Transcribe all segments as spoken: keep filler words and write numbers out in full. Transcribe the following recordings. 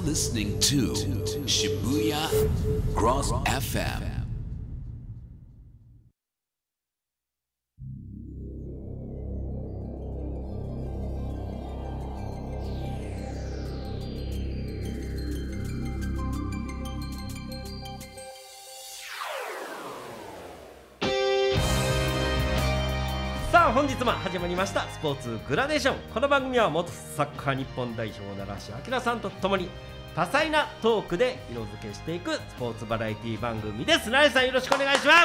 listening to Shibuya Cross エフエム. さあ本日も始まりましたスポーツグラデーション。この番組は元サッカー日本代表奈良市明さんとともに多彩なトークで色付けしていくスポーツバラエティ番組です。奈良さんよろしくお願いします。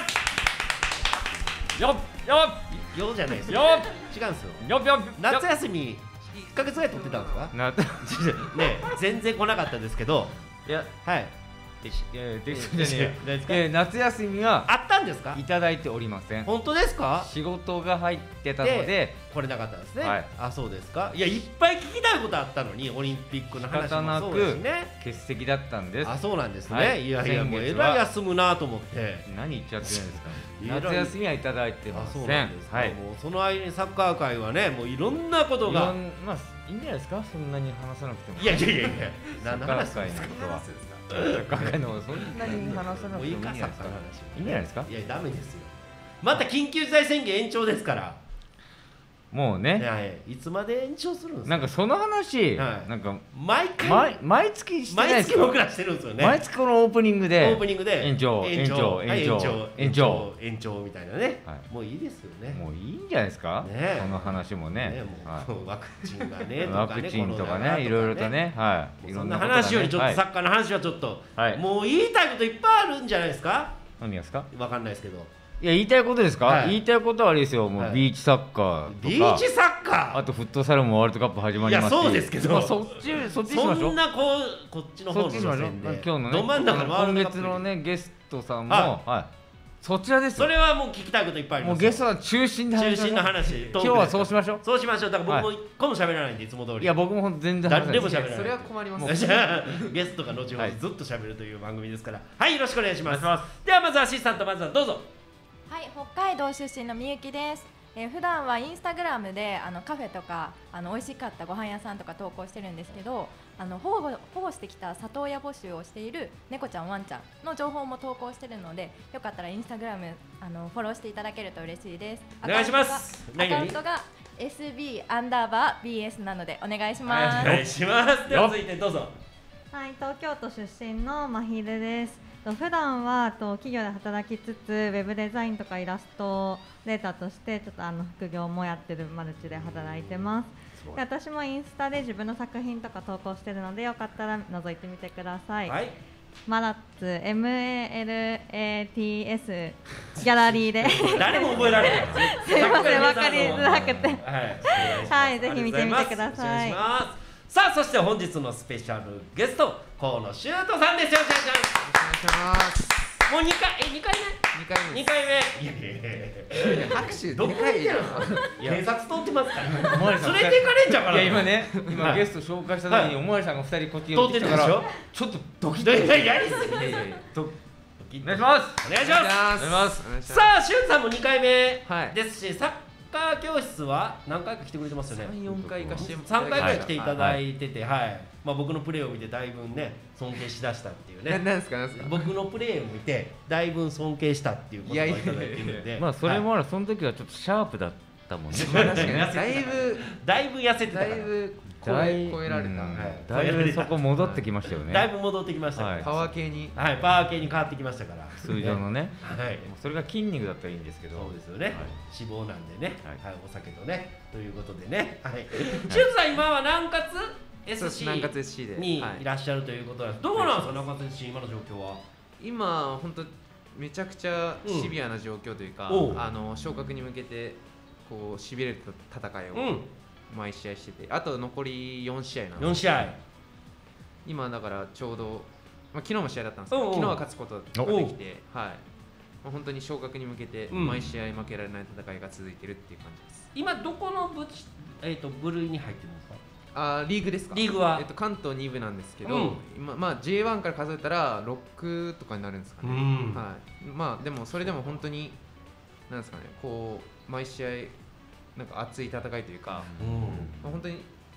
よっよっよじゃないですよ。違うんですよ。よっよっ夏休みいっかげつぐらい取ってたんですか？なね全然来なかったですけど、いやはいいやいやできじゃねえよ。夏休みはあったんですか？ いただいておりません。 本当ですか？ 仕事が入ってたので来れなかったんですね、 はい、 あ、そうですか。いやいっぱい聞きたいことあったのに、オリンピックの話もそうですしね。 欠席だったんです。 あ、そうなんですね、 はい、 いやいやもうえらい休むなと思って。 何言っちゃってるんですか？夏休みはいただいてません。 あ、そうなんですか、 はい、 もうその間にサッカー界はね、もういろんなことがまあいいんじゃないですか、そんなに話さなくても。 いやいやいやいや何の話ですか？サッカー界のそんなに話さなくてもいいんじゃないですか？いいんじゃないですか？ いやダメですよ、また緊急事態宣言延長ですから。 もうね、 はい、いつまで延長するんですか？ なんかその話、 はい、 なんか毎回毎毎月してないですか？ 毎月僕らしてるんですよね。 毎月このオープニングでオープニングで延長延長延長延長延長みたいなね、 はい、 もういいですよね。 もういいんじゃないですか、ね、この話もね、 ねもうはい、 ワクチンがねとかね、 ワクチンとかね、いろいろとね、はい、 そんな話よりちょっとサッカーの話はちょっと、はい、もう言いたいこといっぱいあるんじゃないですか？ 何がですか？ わかんないですけど。 いや言いたいことですか、はい、言いたいことはあれですよ、もう、はい、ビーチサッカーとかビーチサッカー、 あとフットサルもワールドカップ始まりますし。 いやそうですけど、 まあ、そっちそっちにしましょう。 そんなこうこっちの方の路線で今日のね、 ど真ん中のワールドカップ今月のねゲストさんも、はい、はい、そちらですよ。 それはもう聞きたいこといっぱいあります。 もうゲストは中心で話しましょう。 中心の話今日はそうしましょう。 そうしましょう。だから僕も一個も喋らないんで、いつも通り。 いや僕も全然話さない。 誰でも喋らない。 それは困ります。 ゲストが後ほどずっと喋るという番組ですから、はい、よろしくお願いします。ではまずアシスタント、まずはどうぞ。 はい、北海道出身のみゆきです。えー、普段はインスタグラムであのカフェとかあの美味しかったご飯屋さんとか投稿してるんですけど、あの保護保護してきた里親募集をしている猫ちゃんワンちゃんの情報も投稿してるので、よかったらインスタグラムあのフォローしていただけると嬉しいです。 お願いします。 アカウントが エスビー アンダーバー ビーエス なのでお願いします。 お願いします。では続いてどうぞ。 はい、東京都出身のまひるです。普段はと企業で働きつつウェブデザインとかイラストレーターとしてちょっとあの副業もやってるマルチで働いてます。で私もインスタで自分の作品とか投稿してるので、よかったら覗いてみてください。はい、マラッツ エムエーエルエーティーエス ギャラリーで誰も覚えられないすいません、分かりづらくて、 はい、 はい、ぜひ見てみてください。 さあそして本日のスペシャルゲスト、河野修斗さんですよ。じゃじゃん、お願いします。もうにかい、え、にかいめ？にかいめ。にかいめ。いやいやいや拍手どこ見てるの？警察通ってますから。連れて行かれんじゃんから。 いや今ね、今ゲスト紹介した時におまわりさんがふたりこっち寄ってきたから、ちょっとドキッと。 やりすぎ。お願いします。 お願いします。 お願いします。さあ、しゅんさんもにかいめですし、サッカー教室は何回か来てくれてますよね。 さん、よんかいかしてさんかいぐらい来ていただいてて、はい。まあ僕のプレーを見てだいぶね尊敬しだしたっていうね。 なんですかなんですか。 僕のプレーを見てだいぶ尊敬したっていうことをいただいてるんで。 まあそれもある、その時はちょっとシャープだったもんね。 確かにだいぶだいぶ痩せてたから。 だいぶ超え超えられた。だいぶそこ戻ってきましたよね。 だいぶ戻ってきました。 パワー系に。 はい、パワー系に変わってきましたから。 通常のね。 はい。 それが筋肉だったらいいんですけど。 そうですよね。脂肪なんでね。はい、お酒とねということでね。はい。しゅんさん今は南葛エスシー にいらっしゃるということなんです。どうなんですか、南葛 エスシー 今の状況は。 今本当めちゃくちゃシビアな状況というか、あの昇格に向けてこうしびれる戦いを毎試合してて、あと残りよんしあいなんです。 よんしあい。 今だからちょうど、まあ、昨日も試合だったんですけど、昨日は勝つことができて、はい、まあ、本当に昇格に向けて毎試合負けられない戦いが続いてるっていう感じです。 今どこの部、えー、と部類に入ってるんですか？ あ、リーグですか？ リーグは、 えっと、関東に部なんですけど、うん、今まあ ジェイワン から数えたらろくとかになるんですかね。うん、はい、まあでもそれでも本当になんですかね、こう毎試合なんか熱い戦いというか、うん、まあ、本当に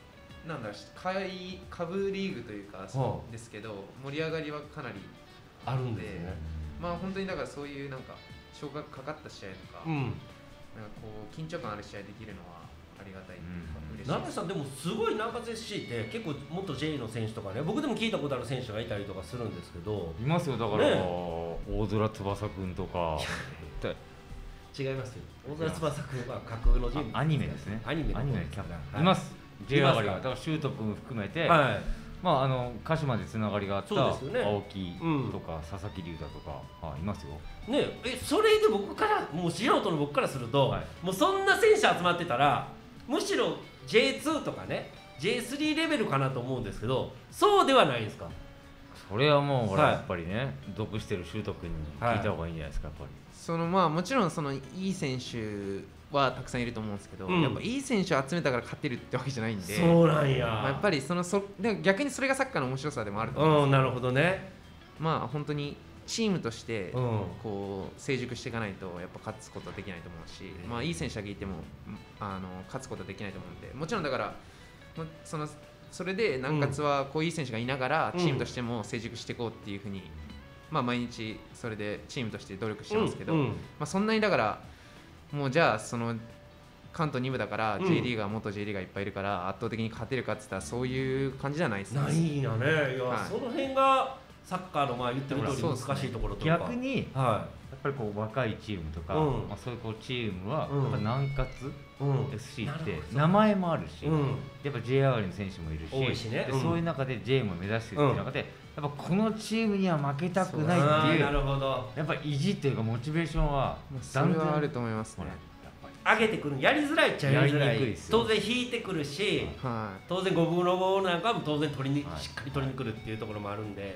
なんだろう下下部リーグというかそうですけど盛り上がりはかなりあるんですね。 まあ本当にだからそういうなんか昇格かかった試合とか、うん、なんかこう緊張感ある試合できるのはありがたいというか、うん、嬉しいです。 南部さんでもすごい南葛 エスシー って結構元 J の選手とかね、僕でも聞いたことある選手がいたりとかするんですけど、 いますよ。だから、ね、大空翼くんとか違いますよ。大空翼くんは架空の人物、 アニメですね。 アニメのキャラいます。J 上がりがだからシュート君含めて、はい、まああの鹿島でつながりがあった青木とか佐々木龍太とか、はい、いますよ。 ねえ、それで僕からもう素人の僕からすると、はい、もうそんな選手集まってたらむしろ ジェイツー とかね ジェイスリー レベルかなと思うんですけど、そうではないんですか。 それはもうほら、はい、やっぱりね属してるシュート君に聞いた方がいいんじゃないですか。やっぱりそのまあもちろんそのいい選手はたくさんいると思うんですけど、うん、やっぱいい選手を集めたから勝てるってわけじゃないんで、 そうなんや、 まあ、やっぱりそのそでも逆にそれがサッカーの面白さでもあると思うんです。 うん、なるほどね。 まあ本当にチームとしてこう成熟していかないとやっぱ勝つことはできないと思うし、うん、まあいい選手だけいてもあの勝つことはできないと思うんで、もちろんだからそのそれで南葛はこういい選手がいながらチームとしても成熟していこうっていうふうに、まあ毎日それでチームとして努力してますけど、うんうん、まあそんなにだからもうじゃあその関東に部だから J リーガー、うん、元 J リーガーいっぱいいるから圧倒的に勝てるかって言ったらそういう感じじゃないですね。 ないよね。いや、はい、その辺がサッカーのまあ言ってる通り難しいところとか、 逆に、はい、やっぱりこう若いチームとか、うん、まあ、そういうこうチームは、うん、やっぱ南葛 エスシー って名前もあるし、うん、やっぱ J 上がりの選手もいるし、 多いしね、 でそういう中で J も目指してるっていう中で、やっぱこのチームには負けたくないっていう、 なるほど、 やっぱ意地っていうかモチベーションはそれはあると思いますね。 上げてくるやりづらいっちゃやりづらい。当然引いてくるし、はい、当然五分の五なんかも当然取りに、はい、しっかり取りにくるっていうところもあるんで、はい、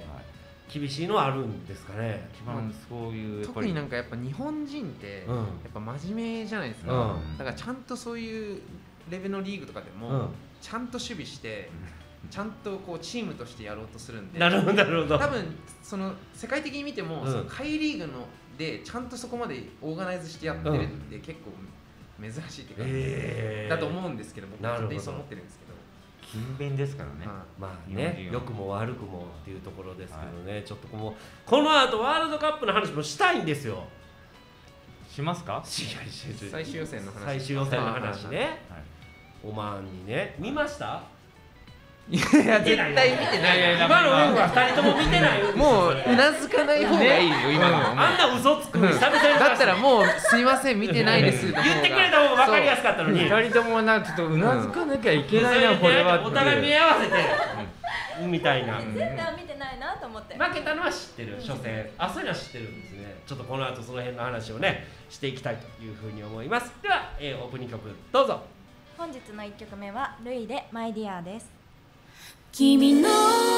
厳しいのはあるんですかね。 一番そういう特になんかやっぱ日本人ってやっぱ真面目じゃないですか、うん、だからちゃんとそういうレベルのリーグとかでも、うん、ちゃんと守備して、うん、ちゃんとこうチームとしてやろうとするんで、 なるほどなるほど。 多分その世界的に見ても、うん、その下位リーグのでちゃんとそこまでオーガナイズしてやってるって結構珍しいっていうか、えー、だと思うんですけど、僕は勝手にそう思ってるんですけど、 勤勉ですからね。 まあね、良くも悪くもっていうところですけどね、はい、ちょっとこのこの後ワールドカップの話もしたいんですよ。 しますか？ 最終予選の話。 最終予選の話ね。はい、オマーンにね、見ました？ いや絶対見てない。 今の運はふたりとも見てない。 もううなずかない方がいいよ、今のは。 あんな嘘つくの久々に。 だったらもうすいません見てないです言ってくれた方が分かりやすかったのに。 ふたりともなちょっとうなずかなきゃいけないなこれは。 お互い見合わせてみたいな。 絶対見てないなと思って。 負けたのは知ってる、初戦。あ、そういうのは知ってるんですね。ちょっとこの後その辺の話をねしていきたいというふうに思います。では、えー、オープニング曲どうぞ。 本日のいっきょくめはルイでマイディアです。 君の手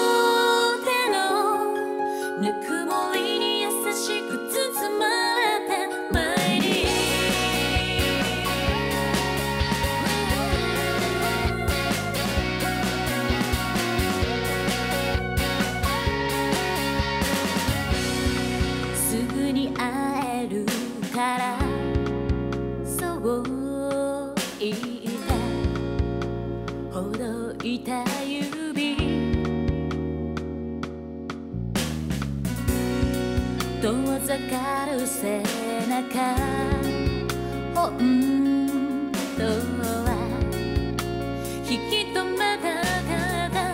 のぬくもりに優しく包まれてマイディアすぐに会えるからそう言ったほどいた遠ざかる背中本当は引き止めたから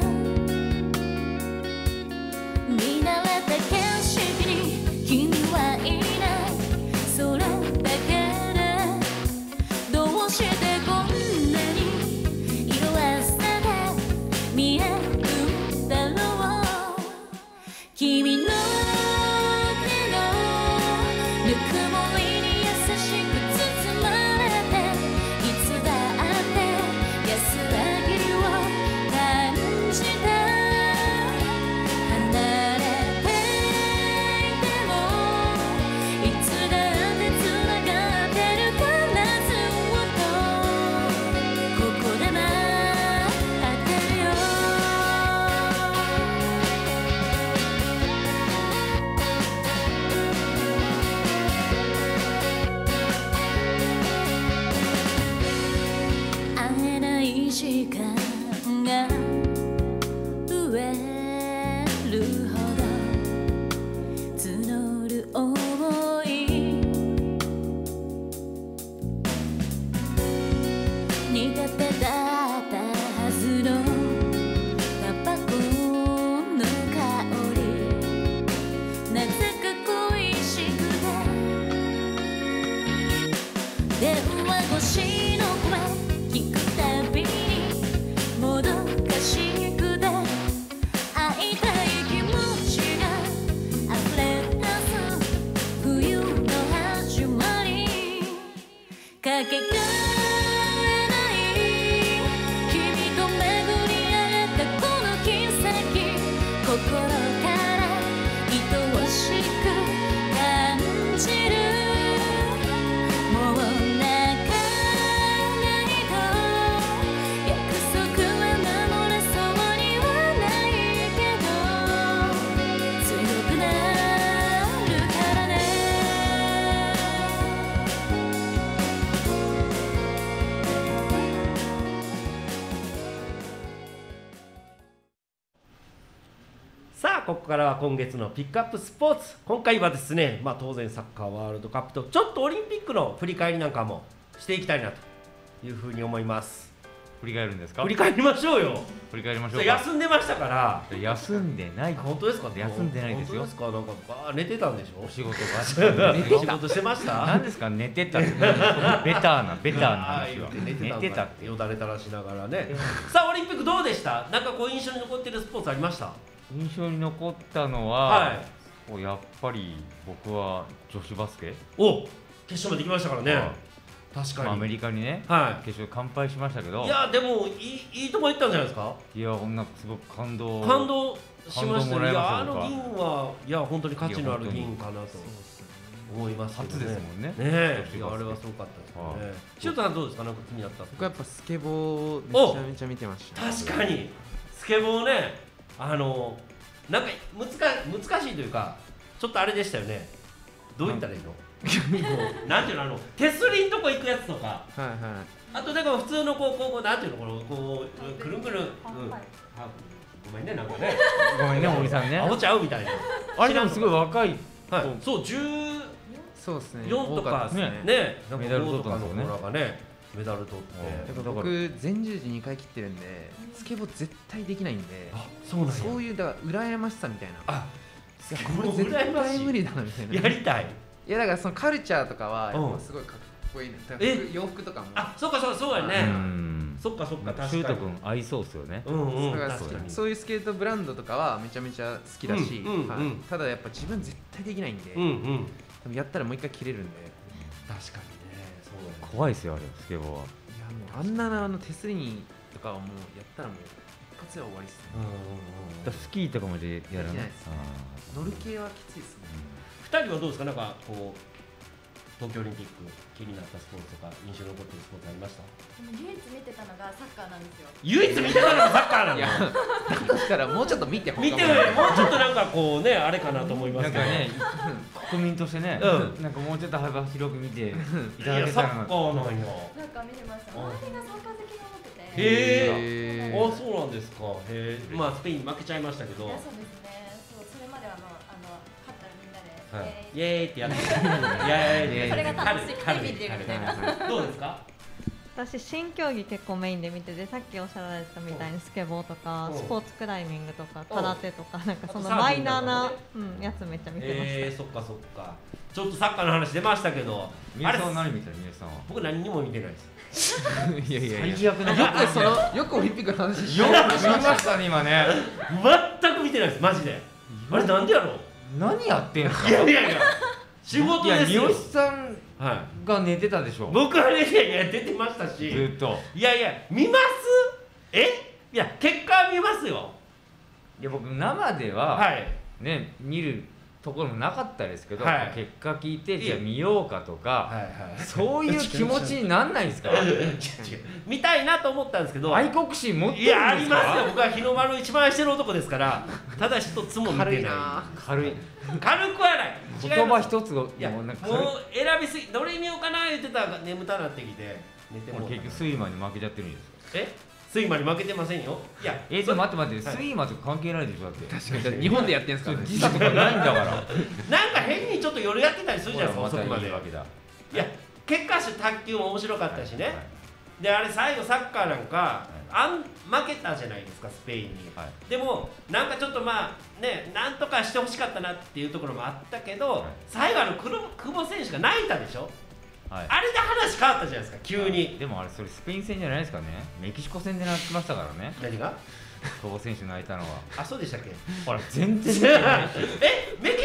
見慣れた景色に君はいないそれだけでどうしてこんなに色あせて見えるんだろう君のけがえない君と巡り合えたこの奇跡心から愛おしく感じるもう泣かないと約束は守れそうにはないけど強くなるからねさあここからは今月のピックアップスポーツ。今回はですね、まあ、当然サッカーワールドカップとちょっとオリンピックの振り返りなんかもしていきたいなというふうに思います。 振り返るんですか？ 振り返りましょうよ。 振り返りましょうか。 休んでましたから。 休んでない。 本当ですか？ 休んでないですよ。 本当ですか？なんかあ寝てたんでしょ？ お仕事があったんで仕事してました？ 何ですか寝てたってベターなベターな話は寝てた寝てたってよだれ垂らしながらね。さあオリンピックどうでした？なんかこう印象に残ってるスポーツありました？ 印象に残ったのは、 はい、 やっぱり僕は女子バスケ。 お決勝まで行きましたからね。 はい確かに、 まあ、アメリカにね、 はい、 決勝完敗しましたけど、 いやでもいいいいとこ行ったんじゃないですか。 いやなんかすごく感動感動しましたね。いやあの僕は銀はいや本当に価値のある銀かなと思いますけどね。 初ですもんね。 ねえいやあれはすごかったですね。しおたさんどうですか？なんか気になった。 僕はやっぱスケボーめちゃめちゃ見てました。 確かにスケボーね、あのなんか難難しいというかちょっとあれでしたよね。どう言ったらいいの？なんていうのあの手すりんとこ行くやつとか、 はいはい。 あとなんか普通のこうこうこうなんていうのこのこうくるんくるん、うん、あごめんねなんかねごめんね森さんね。 アホちゃうみたいな。 あれでもすごい若い。 はい。そうじゅうそうですね。 よんとかねねメダル取ったんですよね。 がねメダル取って。 僕前十字にかい切ってるんでスケボー絶対できないんで。 あそうなんや。 そういうだから羨ましさみたいな。 あいやこれ絶対無理だなみたいな。 やりたい。 いやだからそのカルチャーとかはやっぱすごいかっこいいね。え洋服とかも。 あそうかそうそうやね。そっかそっか確かに。 シュート君合いそうっすよね。 うんうん。 そういうスケートブランドとかはめちゃめちゃ好きだし、ただやっぱ自分絶対できないんで、でもやったらもう一回切れるんで。 確かにね。そう怖いですよあれスケボーは。 いやもうあんなあの手すりにとかはもうやったらもう一発で終わりっすね。 スキーとかまでやらない。 乗る系はきついですね。 ふたりはどうですか？なんかこう東京オリンピック気になったスポーツとか印象に残っているスポーツありました？ 唯一見てたのがサッカーなんですよ。 唯一見てたのがサッカーなの？ だとしたらもうちょっと見て見てもうちょっとなんかこうねあれかなと思いますけど。 なんかね国民としてね、なんかもうちょっと幅広く見ていただけたらな。 サッカーなんや。 なんか見てました。周りがサッカー好きが多くて。 へえ。あそうなんですか。へえ。まあスペインに負けちゃいましたけど。 そうですね。そうそれまではもうあの勝ったらみんなでイエーイってやってイエーイ。 それが楽しくて見てるみたいな。 どうですか？ 私新競技結構メインで見てて、さっきおっしゃられてたみたいにスケボーとかスポーツクライミングとか空手とかなんかそのマイナーなうんやつめっちゃ見てました。 えー、そっかそっか。ちょっとサッカーの話出ましたけど、 皆さん何見たの？皆さんは。 僕何にも見てないです。 いやいやいや。 最悪な。 よくそのよくオリンピックの話しよく見ましたね今ね。 全く見てないですマジで。あれなんでやろう。 何やってんすか？ いやいやいや。仕事ですよ。 いや三好さんが寝てたでしょ。 僕はねいやいや出てましたし。 ずっと。 いやいや見ます？え？いや結果は見ますよ。 いや僕生では、 はい、 ね見るところもなかったですけど、 はい、 結果聞いてじゃあ見ようかとか、 はいはい、 そういう気持ちになんないですか？ 見たいなと思ったんですけど、 愛国心持ってるんですか？ いやありますよ。僕は日の丸一番愛してる男ですから、ただ一つも見てない。軽いな。 軽い。 軽くはない。 言葉一つがいやもう選びすぎ。どれ見ようかな言ってたら眠たなってきて寝ても。 結局スイマーに負けちゃってるんですか？ え？スイマーに負けてませんよ。いや、 えー、と待って待って、はい、スイマーとか関係ないでしょだって。 確かに日本でやってんすか？ 時差とかないんだから。なんか変にちょっと夜やってたりするじゃないですか遅くまで。 いいわけだ。 いや結果し卓球も面白かったしね。はいはい、であれ最後サッカーなんか、はい、あん負けたじゃないですかスペインに。はい、でもなんかちょっとまあねなんとかしてほしかったなっていうところもあったけど、はい、最後あの久保選手が泣いたでしょ。はい、あれで話変わったじゃないですか急に。 でもあれそれスペイン戦じゃないですかね。メキシコ戦で泣きましたからね。 何が？ 久保選手泣いたのは。 あそうでしたっけ？ ほら全然えメキシコじゃないの？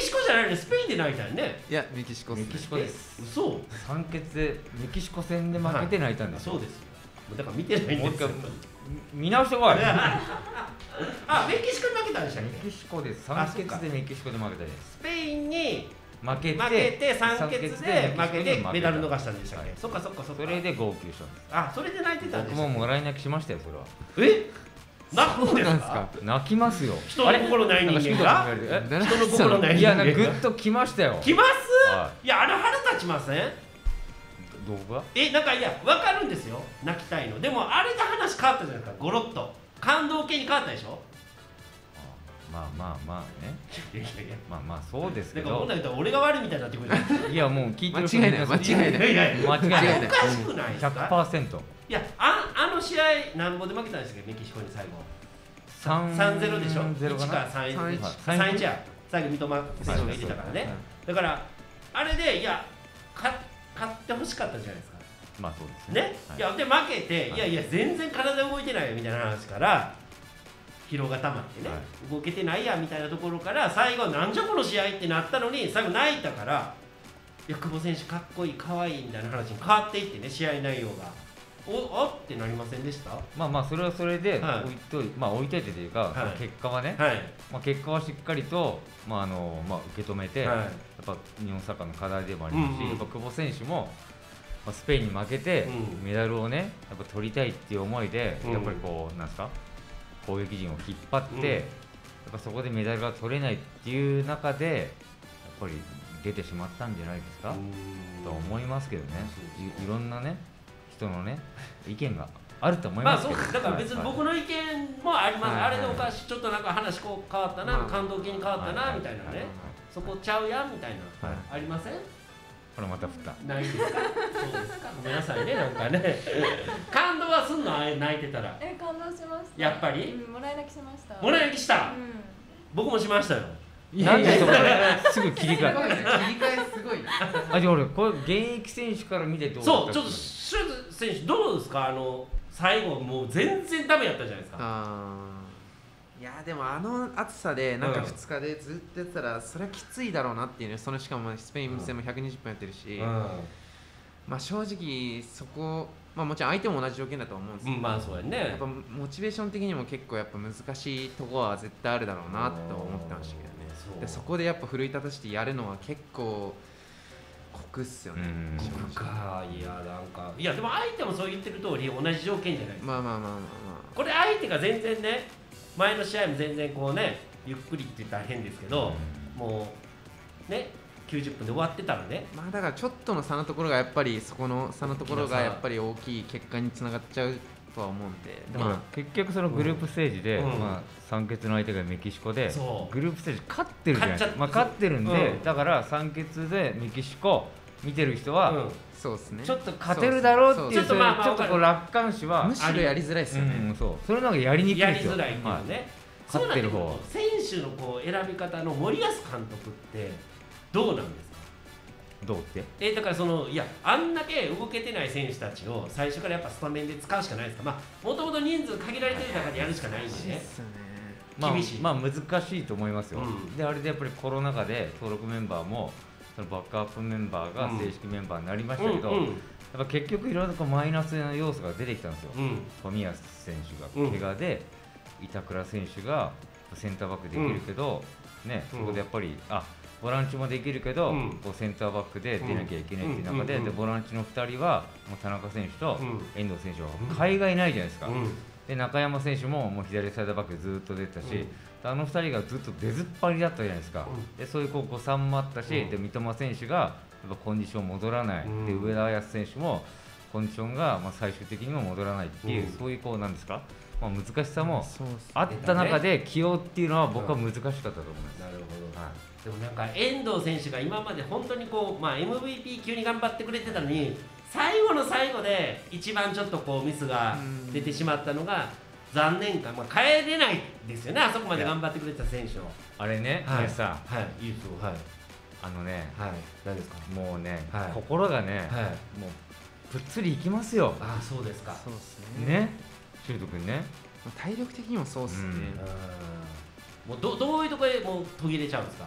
あれスペインで泣いたよね。 いやメキシコっすね。 メキシコです。 嘘。 三決でメキシコ戦で負けて泣いたんですよ。 そうです。だから見てないんですよ。 見直してこい。 あ、メキシコに負けたんでしたっけ。 メキシコです。三決でメキシコで負けたです。 スペインに負けて負けて三決で負けてメダル逃したんでしたっけ。そっかそっかそっか。 それで号泣したんです。 あ、それで泣いてたんです。 僕ももらい泣きしましたよそれは。 え？泣くんですか？ 泣きますよ。 人の心ない人間が？人の心ない人間が？ いや、グッときましたよ。 きます？いや、あれ腹立ちません？ どこが？ え、なんかいや、わかるんですよ、泣きたいの。でもあれで話変わったじゃないですか、ゴロッと感動系に変わったでしょ。 まあまあまあね。 いやいやいや、 まあまあそうですけど。 だからこんなん言ったら俺が悪いみたいになってくるじゃないですか。 いやもう聞いてる間違いない間違いないいやいや間違いない。 おかしくないですか？ ひゃくパーセント。 いや、ああの試合なんぼで負けたんですけど、メキシコに最後さんゼロでしょ。いちかさんいちや最後三笘選手が入れたからね。だからあれでいや勝ってほしかったじゃないですか。 まあそうですね。 ね、いやで負けて、いやいや全然体動いてないよみたいな話から疲労が溜まってね、動けてないやみたいなところから最後なんじゃこの試合ってなったのに最後泣いたから、いや久保選手かっこいい可愛いみたいな話に変わっていってね、試合内容がおあってなりませんでした？ まあまあそれはそれではい置いといまあ置いといてというか、 はい結果はね、 はいまあ結果はしっかりとまああのまあ受け止めて、 はいやっぱ日本サッカーの課題でもありますし、 うんうんやっぱ久保選手もまあスペインに負けてうんメダルをねやっぱ取りたいっていう思いで、 うんやっぱりこうなんですか攻撃陣を引っ張って、 うんやっぱそこでメダルが取れないっていう中でやっぱり出てしまったんじゃないですかと思いますけどね。い, いろんなね人のね意見があると思いまあますけど、 そうだから別に僕の意見もあります、 はいあれでおかしいちょっとなんか話こう変わったな、 まあ感動系に変わったな、 はいみたいなね、 はいそこちゃうやんみたいな、 はいありません？ これまた振った。 ないですか？そうですか。ごめんなさいね、なんかね。感動はすんの、あれ泣いてたら。 え、感動しました。 やっぱりうん、もらい泣きしました。 もらい泣きした。 うん。 僕もしましたよ。 なんでそこですぐ切り替えすごいね、切り替えすごいな。 あ、じゃあ俺これ現役選手から見てどうだったそう、ちょっとシューズ選手どうですか？あの最後もう全然ダメやったじゃないですか。 あーいやでもあの暑さでなんかうんふつかでずっとやってたらそれはきついだろうなっていうね。そのしかもスペイン戦もひゃくにじゅっぷんやってるし、まあ正直そこ、まあもちろん相手も同じ条件だと思うんですけど、 うん、まあそうややねっぱ。モチベーション的にも結構やっぱ難しいところは絶対あるだろうなと思ってましたけどね。 そうでそこでやっぱ奮い立たせてやるのは結構酷っすよね。 うん正直僕か、いやなんかいやでも相手もそう言ってる通り同じ条件じゃないですか。 まあまあまあまあまこれ相手が全然ね、前の試合も全然こうね、ゆっくりって言ったら変ですけど、もうねきゅうじゅっぷんで終わってたらね。 あまあだからちょっとの差のところがやっぱりそこの差のところがやっぱり大きい結果につながっちゃうとは思うんで、 だから結局そのグループステージで、 うんまあ、三決の相手がメキシコでそうグループステージ勝ってるじゃないですか。 勝っちゃっまあ、勝ってるんで、 うんだから三決でメキシコ見てる人は、 うんそうですね。 ちょっと勝てるだろうっていうそうそうちょっとまあまあちょっとこう楽観視はむしろやりづらいですよね。 うん、そうそれの方がやりにくいやですよ。 りづらいっていうはいね。 勝ってる方そうなってくると選手のこう選び方の森保監督ってどうなんですか？ どうってえだからそのいやあんだけ動けてない選手たちを最初からやっぱスタメンで使うしかないですか？まあもともと人数限られてる中でやるしかないんでね。 ですよね。 まあ厳しいまあ難しいと思いますよ、 うんであれでやっぱりコロナ禍で登録メンバーもそのバックアップメンバーが正式メンバーになりましたけど、 うんうんやっぱ結局いろんなこうマイナスな要素が出てきたんですよ、 うん冨安選手が怪我で、板倉選手がセンターバックできるけど、ね、そこでやっぱりあボランチもできるけど、 うんこうセンターバックで出なきゃいけないっていう中で,、 うんうんでボランチのふたりはもう田中選手とうん遠藤選手は海外ないじゃないですか、 うんで中山選手ももう左サイドバックでずっと出てたし、 うんあのふたりがずっと出ずっぱりだったじゃないですか、 うんでそういうこう誤算もあったし、 うんで三笘選手がやっぱコンディション戻らない、 うんで上田綺世選手もコンディションがまあ最終的にも戻らないっていう、 うんそういうこうなんですか、まあ、難しさもそうっすあった中で起用っていうのは僕は難しかったと思います。 なるほど、 はでもなんか遠藤選手が今まで本当にこう、まあ、エムブイピー 級に頑張ってくれてたのに最後の最後で一番ちょっとこうミスが出てしまったのが残念か、まあ、帰れないですよね、あそこまで頑張ってくれてた選手を。 あれね、 はい林さん、 はい、いいですよ、はい、 あのね、 はい、何ですか、 もうね、 はい心がね、 はい、 もうぷっつりいきますよ、 ああ、そうですか、 そうですね。 ね、修斗君ね。 まあ体力的にもそうっすね。 うんもうどどういうところでもう途切れちゃうんですか？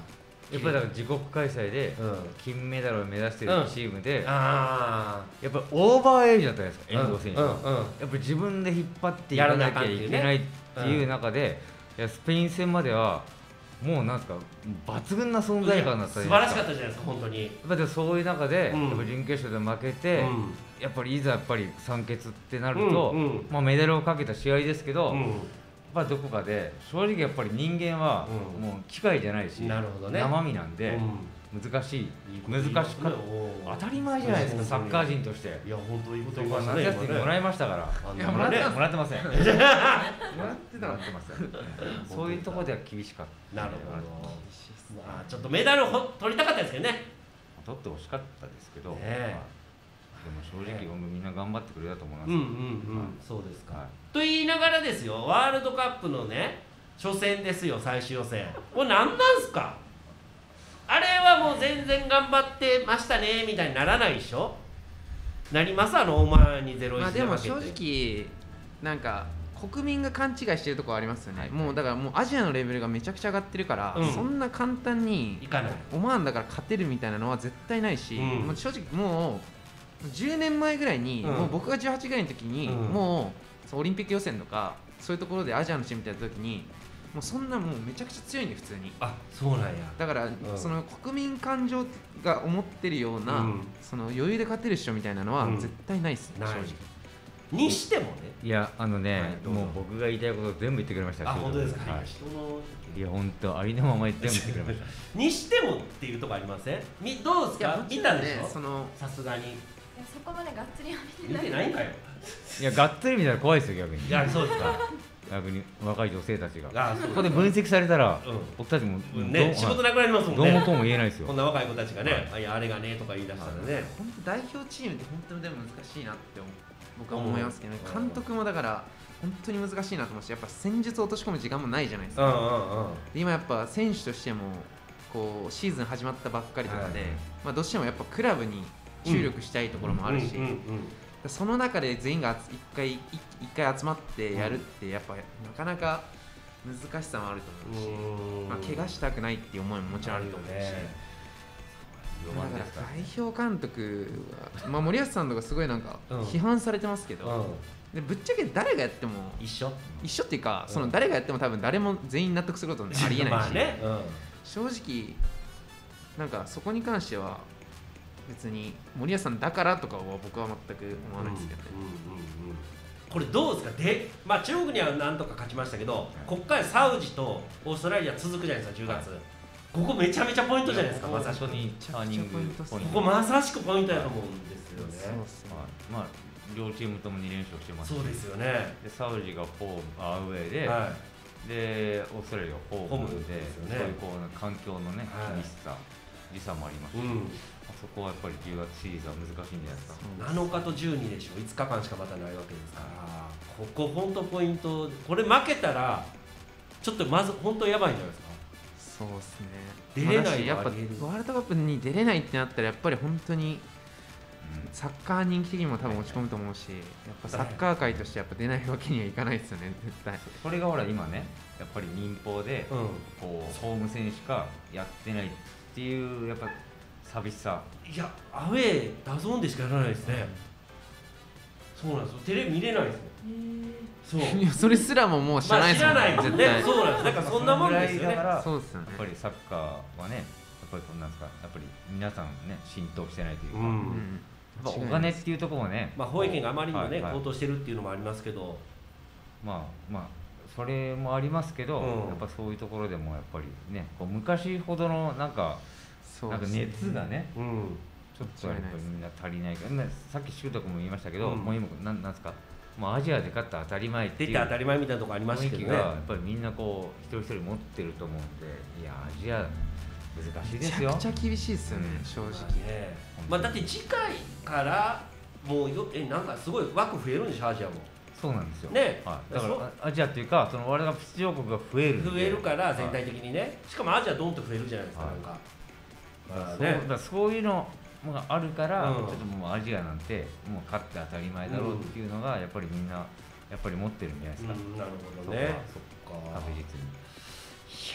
やっぱりだから自国開催でうん金メダルを目指してるチームで、 あやっぱりオーバーエイジだったじゃないですか、 あ遠藤選手は、 うんうんうんやっぱり自分で引っ張っていかなきゃいけないっていう中で、いやスペイン戦まではもうなんですか抜群な存在感だった素じゃないですか。 晴らしかったじゃないですか本当に。 やっぱりそういう中で、 うんやっぱ準決勝で負けて、 うんやっぱりいざやっぱり酸欠ってなると、 うんうんまあ、メダルをかけた試合ですけど、 うんやっぱどこかで正直やっぱり人間はうんもう機械じゃないし、 なるほどね生身なんでうん難しい、 いい難しかったいいこと当たり前じゃないですか、サッカー人として。 いや本当いいことそこは言いましたね。 夏休みもらいましたから。 今ねいやもらってねもらってません。もらってもらってたのもらってません。そういうところでは厳しかった。 なるほど。まあちょっとメダルを取りたかったですけどね。 取ってほしかったですけど、 ねえまあでも正直僕みんな頑張ってくれたと思います。 うんうんうんそうですか。 はいと言いながらですよ、ワールドカップのね初戦ですよ、最終予選。これ何なんすか。あれはもう全然頑張ってましたねみたいにならないでしょ。なります、あのオマーンにゼロいちまあで負けて。 でも正直なんか国民が勘違いしてるところありますよね、 はいもうだからもうアジアのレベルがめちゃくちゃ上がってるから、 うんそんな簡単にいかない。 オマーンだから勝てるみたいなのは絶対ないし、 うんもう正直もうじゅうねんまえぐらいに、 うんもう僕がじゅうはちぐらいの時に、 うんもうそのオリンピック予選とかそういうところでアジアのチームとやった時にもうそんなもうめちゃくちゃ強いんで普通にあ、そうなんや。 だから、 んその国民感情が思ってるような、 うんその余裕で勝てるっしょみたいなのはうん絶対ないっすね、 ない正直にしてもね。 いやあのね、 はいどうぞもう僕が言いたいこと全部言ってくれました。 あ、本当ですか。 はい人のいや本当ありのまま全部言ってくれました。 にしてもっていうとこありません？みどうですか？見たでしょ？ そのさすがにいやそこまでがっつりは見て見ないてないんかよ。 いやがっつり見たら怖いですよ逆に。 いや、そうですか。 逆に若い女性たちが。 あ、そうここで分析されたら、 うん僕たちもどうね、仕事なくなりますもんね。 どうもとも言えないですよこん。な若い子たちがね、あいやあれがねとか言い出したらね。 本当代表チームって本当にでも難しいなって思う僕は思いますけどね、 うん監督もだから本当に難しいなと思うし、やっぱ戦術を落とし込む時間もないじゃないですか、 うんうんうん。 で今やっぱ選手としてもこうシーズン始まったばっかりとかで、 はいまあ、どうしてもやっぱクラブに注力したいところもあるし、 うんうんうんその中で全員が一回一一回集まってやるってやっぱなかなか難しさもあると思うし、 うんまあ、怪我したくないっていう思いももちろんあると思うし、 あるよねロだからマンですか。 代表監督は、まあ、森保さんとかすごいなんかうん批判されてますけど、 うん。 でぶっちゃけ誰がやっても一緒。 一緒っていうか、 うんその誰がやっても多分誰も全員納得することってありえないし、 まあね。うん。 正直なんかそこに関しては別に森保さんだからとかは僕は全く思わないですけどね、 うんうんうんうんこれどうですか。で、まあ中国にはなんとか勝ちましたけど、ここからサウジとオーストラリア続くじゃないですか、じゅうがつ。ここめちゃめちゃポイントじゃないですか、まさしく。こ本当にターニングポイント。 こまさしくポイントだと思うんですよね。 そうっすねはいまあ両チームともに連勝してますし。 そうですよね。 でサウジがホームアウェーで、 はでオーストラリアがホームホームでですよねそういうこう環境のね、 はい厳しさ時差もありますい。 し、 うん。 あそこはやっぱりじゅうがつシリーズは難しいんじゃないですか。 なのかとじゅうにでしょ。いつかかんしかまたないわけですから。ここ本当ポイント。これ負けたらちょっとまず本当やばいんじゃないですか。 そうっすね出れないまあだしやっぱワありえるールドカップに出れないってなったらやっぱり本当にサッカー人気的にも多分落ち込むと思うし、やっぱサッカー界としてやっぱ出ないわけにはいかないですよね絶対。 それがほら今ねやっぱり民放で、 うん。 こうホーム戦しかやってないっていうやっぱ寂しさ。 いや、アウェーダゾーンでしかやらないですね。そうなんですよ。テレビ見れないですよ。そう。 いやそれすらももう知らないですもんまあ知らないもんね。 絶対そうなんです。なんかそんなもんですよね。 だからそうですよねやっぱりサッカーはねやっぱりこんなんですかやっぱり皆さんね浸透してないというか、 う。 やっうんぱお金っていうところもね、 まあ放映権があまりにもね、 はいはい高騰してるっていうのもありますけど。 まあまあそれもありますけど、 うんやっぱそういうところでもやっぱりねこう昔ほどのなんかなんかそうですね熱がねうん。 ちょっとやっぱりみんな足りないから、ねさっきシュート君も言いましたけど、 うんもう今なんなんですかもうアジアで勝ったら当たり前っていう出て当たり前みたいなとこありましたけどね。 雰囲気がやっぱりみんなこう一人一人持ってると思うんでいやアジア難しいですよめちゃくちゃ厳しいですよね、 うん正直まあねまあだって次回からもうよえなんかすごい枠増えるんでしょアジアも。 そうなんですよ、 ねはい、だかそうらあアジアっていうかそのワールドカップ出場国が増えるんで増えるから全はい体的にね。しかもアジアドンと増えるじゃないですかはいなんか。 そうまあねだからそういうのがあるから、 うんちょっともうアジアなんてもう勝って当たり前だろうっていうのがやっぱりみんなやっぱり持ってるんじゃないですか、 うんなるほどそこはね。 そそっか。 確実にいやで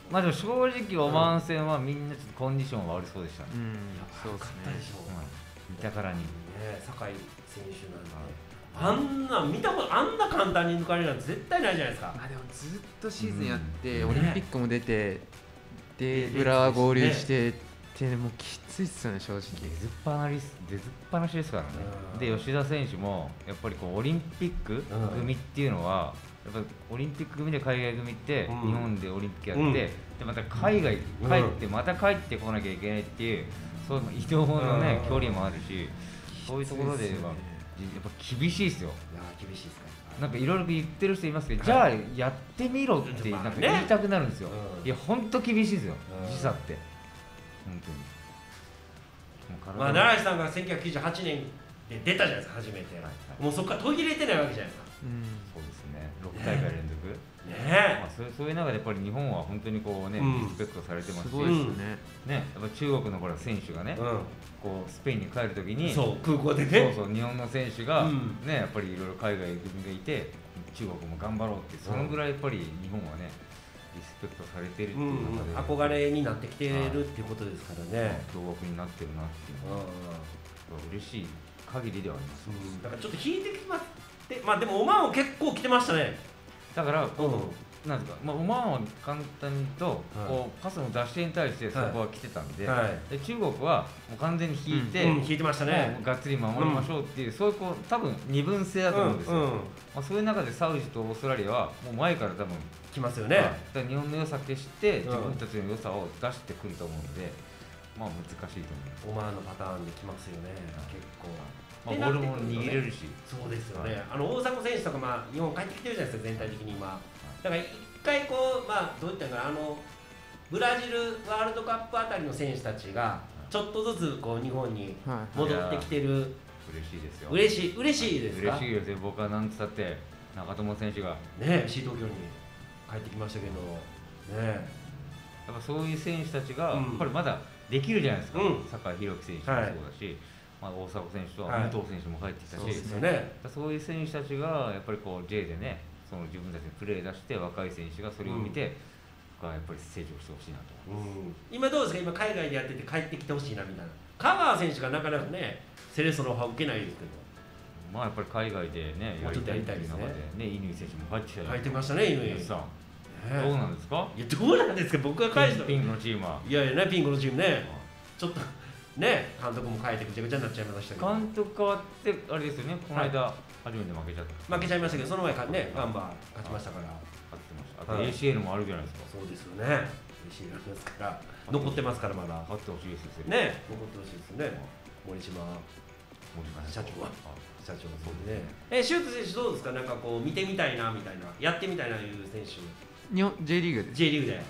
まあでも正直オマーン戦はみんなちょっとコンディション悪そうでしたね、 うんそうですね見たからにね酒井選手なんで、あんな見たことあんな簡単に抜かれるなんて絶対ないじゃないですか。 まあでもずっとシーズンやって、 うんオリンピックも出て、でね裏合流してってもうきついっすよね正直。 出ずっぱなし出ずっぱなしですからね、 うんで吉田選手もやっぱりこうオリンピック組っていうのは、やっぱりオリンピック組で海外組ってうん日本でオリンピックやって、 うんでまた海外帰ってまた帰ってこなきゃいけないっていう、そういう移動のね、 うん距離もあるし、そういうところではやっぱ厳しいですよ。 いや厳しいですか。 なんかいろいろ言ってる人いますけど、じゃあやってみろってなんか言いたくなるんですよ。 うんいや本当厳しいですよ、 うん時差って本当に。もう体まあ奈良井さんがせんきゅうひゃくきゅうじゅうはちねんで出たじゃないですか初めて、 はいはいもうそこから途切れてないわけじゃないですか。 うんそうですね、ろく大会連続、 ねまあ、そういうそういう中でやっぱり日本は本当にこうね、 うんリスペクトされてますし、 すごいですよね。 ね、やっぱ中国のほら選手がね、 うこうスペインに帰るときに、 ん、そう空港でそうね。 そう日本の選手が、 うんね、やっぱりいろいろ海外組がいて、中国も頑張ろうって、そのぐらいやっぱり日本はね、リスペクトされてるってうんいう中で、 憧れになってきてるっていうことですからね。 強国になってるなっていうのは、嬉しい限りではあります。 うんだからちょっと引いてきますって、まあでもオマーンも結構来てましたね。 だからうんこう、なんですか、まあ、オマーンは簡単に言うと、 はいこうパスの出し手に対してそこは来てたんで、 はいで中国はもう完全に引いて、 うん、引いてましたねもう。がっつり守りましょうっていう、そういうこう多分二分性だと思うんですよ、 うんうんまあ、そういう中でサウジとオーストラリアはもう前から多分、 来ますよね。 はいだから日本の良さ消してうん自分たちの良さを出してくると思うので、まあ難しいと思います。 オマーンのパターンで来ますよね。結構。 まあ、ボールも握れるし、 そうですよはいね。あの大迫選手とかまあ日本帰ってきてるじゃないですか全体的に今。だから一回こうまあどういったのかなあのブラジルワールドカップあたりの選手たちがちょっとずつこう日本にはい戻ってきてる。 嬉しいですよ。 嬉しい嬉しいですか。 嬉しいですよ。僕はなんつったって長友選手がねシー東京に帰ってきましたけどね。 やっぱそういう選手たちが、 うんやっぱりまだできるじゃないですか、 うん酒井宏樹選手もそうだし、まあ、大迫選手とはい武藤選手も帰ってきたし、 そうですよね。 そういう選手たちがやっぱりこう J でね、その自分たちのプレー出して若い選手がそれを見て、がやっぱり成長してほしいなと。 うん今どうですか今海外でやってて帰ってきてほしいなみたいな。香川選手がなかなかねセレッソのオファー受けないですけど。 まあやっぱり海外でね、 もうちょっとやりたいですねってう中でね、乾選手も入ってきたじゃない入ってましたね乾。 ですか。 ねどうなんですか？ いやどうなんですか僕が返したピンクのチームは。 いやいやねピンクのチームねちょっとね監督も変えてぐちゃぐちゃになっちゃいましたけど監督変わってあれですよね、この間初めて負けちゃった。 負けちゃいましたけどその前からねガンバ勝ちましたから勝ってました。あとはいエーシーエル もあるじゃないですか。 そうですよね嬉しいですから残ってますからまだ勝ってほしいですよ。 ね残ってほしいですね森島森島社長はあ社長そうねえシュート選手どうですかなんかこう見てみたいなみたいなやってみたいないう選手日本 J リーグです。 J リーグで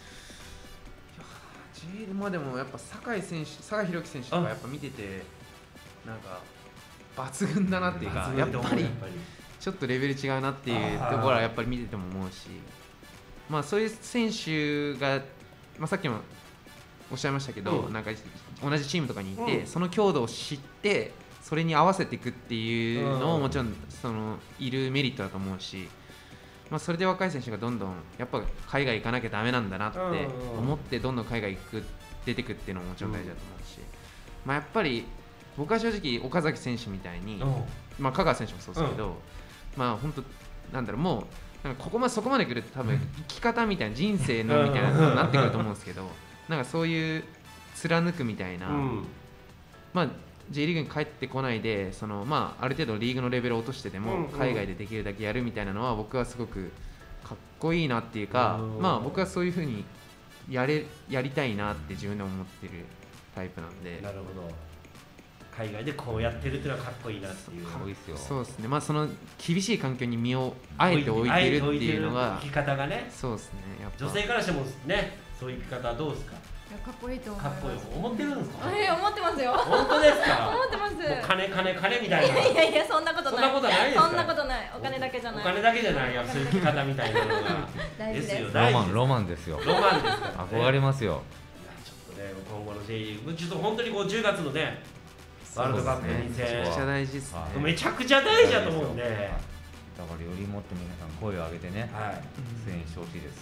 J リーグまあでもやっぱ酒井選手、酒井宏樹選手とかやっぱ見ててなんか抜群だなっていうか、やっぱりちょっとレベル違うなっていうところはやっぱり見てても思うし、まあそういう選手が、まあ、さっきもおっしゃいましたけど、 うんなんか同じチームとかにいて、 うんその強度を知ってそれに合わせていくっていうのうんももちろんそのいるメリットだと思うし、まあ、それで若い選手がどんどんやっぱ海外行かなきゃダメなんだなって思ってどんどん海外行く出てくっていうのももちろん大事だと思うし、まあ、やっぱり僕は正直岡崎選手みたいに、まあ、香川選手もそうですけど、まあ本当なんだろうもうなんかここまでそこまで来ると多分生き方みたいな人生のみたいなのになってくると思うんですけど、なんかそういう貫くみたいな、 うんまあ J リーグに帰ってこないでその、まあ、ある程度リーグのレベルを落としてでもうんうん海外でできるだけやるみたいなのは僕はすごくかっこいいなっていうか、 うんまあ僕はそういうふうにやれやりたいなって自分で思ってるタイプなんで、 なるほど海外でこうやってるっていうのはかっこいいなっていうかっこいいですよ。 そうですね、まあその厳しい環境に身をあえて置いてるっていうのが生き方がねそうですねやっぱ女性からしてもねそういう生き方はどうですかいやかっこいいと思いますかっこいい思ってるんですかえー、思ってますよ本当ですか思ってますもう金金金みたいないやいやいやそんなことないそんなことないですかそんなことないお金だけじゃないお金だけじゃないやそういう生き方みたいなのが大事ですよロ大事ですマンロマンですよ。 ロマンですから、ね、 憧れますよ。 いやちょっとね今後の J リーグちょっと本当にこうじゅうがつのねワールドカップにそうですねめっちゃ大事ですね、 はいめちゃくちゃ大事だと思うんで、 だからよりもっと皆さん声を上げてね、 はい声援してほしいです。 ね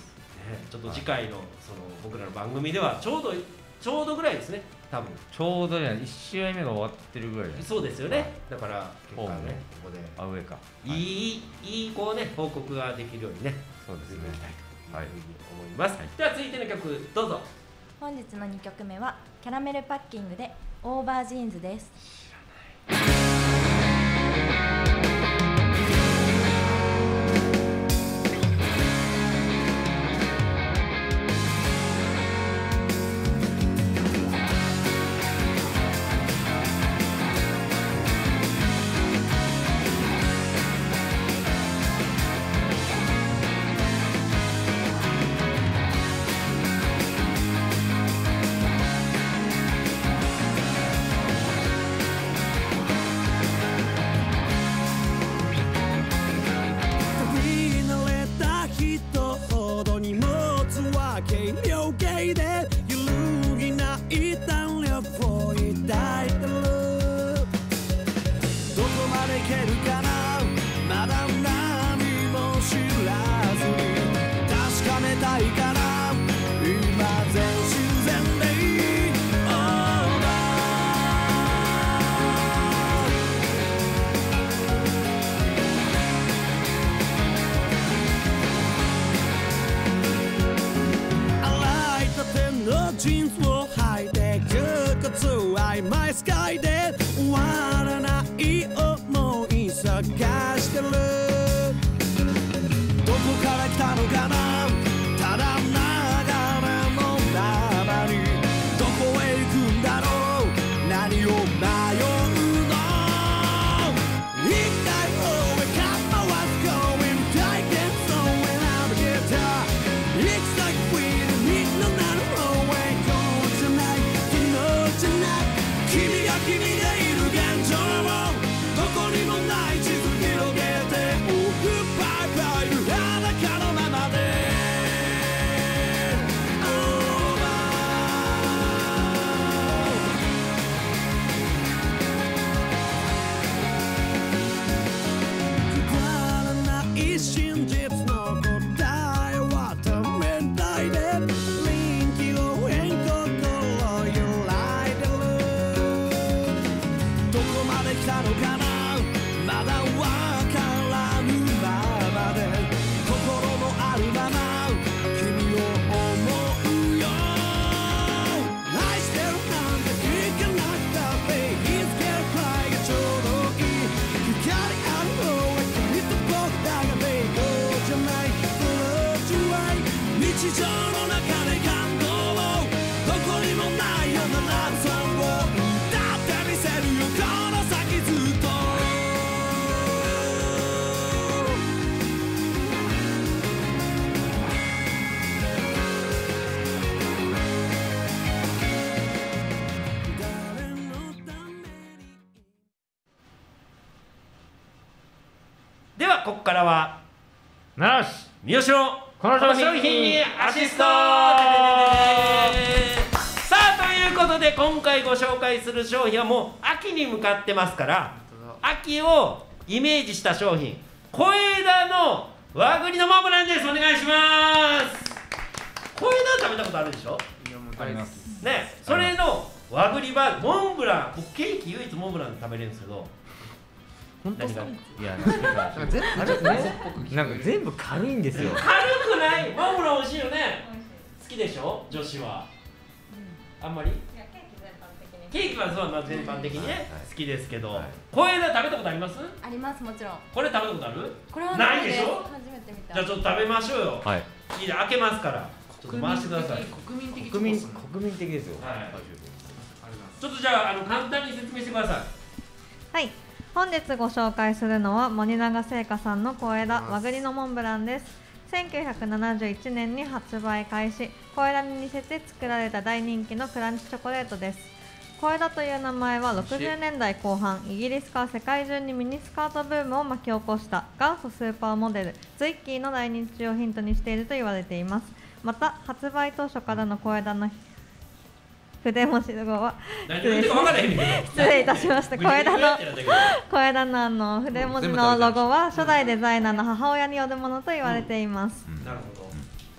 ちょっと次回のその僕らの番組ではちょうどちょうどぐらいですね、多分ちょうどねいち試合目が終わってるぐらいじゃないそうですよね、はい、だから結果ねここでアウェーか、 いい、いいこうね報告ができるようにねそうですねいきたいというふうに思います、はい、では続いての曲どうぞ。 本日のにきょくめはキャラメルパッキングでオーバージーンズです。 ジーンズを履いてく靴曖昧スカイで終わらない思い探してる。どこから来たのかな、ただ流れのままにどこへ行くんだろう、何を迷うの、一体 where we come and what's going taking somewhere navigator It's like we need no matter君が君でいる現状をどこにもない地図広げてオフバイバイル裸のままでくだらない真実の答えは多面体で臨機応変心揺らいでる。どこまで来たのかな、まだわからぬままで心のあるまま君を思うよ。愛してるなんて聞かなくたっていつけるくらいがちょうどいい。光ある方は君と僕だがベイゴーじゃないブルージュワイ日常の中で感動をどこにもないようなラブソングを歌ってみせるよこの先ずっと。誰のためにではここからはなし三好のこの商品にアシストさあということで今回ご紹介する商品はもう秋に向かってますから秋をイメージした商品小枝の和栗のモンブランです。お願いします。小枝食べたことあるでしょ。 ありますね、それの和栗バーモンブラン僕ケーキ唯一モンブラン食べれるんですけど本当ですか。 いやなんかなんか全部あれねなんか全部軽いんですよ。 軽くないモンブラン美味しいよね。好きでしょ女子は、うん、あんまりケーキはそう、まあ、全般的にね、はいはい、好きですけど、はい、小枝食べたことあります？ あります、もちろん。 これ食べたことある？ これはないでしょ？ 初めて見た。 じゃあちょっと食べましょうよ。 はい。 いいね、開けますから。ちょっと回してください。 国民的国民国民的ですよ。 はい。ちょっとじゃああの簡単に説明してください。 はい、本日ご紹介するのは森永製菓さんの小枝和栗のモンブランです。せんきゅうひゃくななじゅういちねんに発売開始、小枝に似せて作られた大人気のクランチチョコレートです。小枝という名前はろくじゅうねんだいこう半、イギリスから世界中にミニスカートブームを巻き起こした元祖スーパーモデルツイッキーの来日をヒントにしていると言われています。また発売当初からの小枝の筆文字ロゴは失礼失礼いたしました。小枝の小枝のあの筆文字のロゴは初代デザイナーの母親によるものと言われています。 なるほど。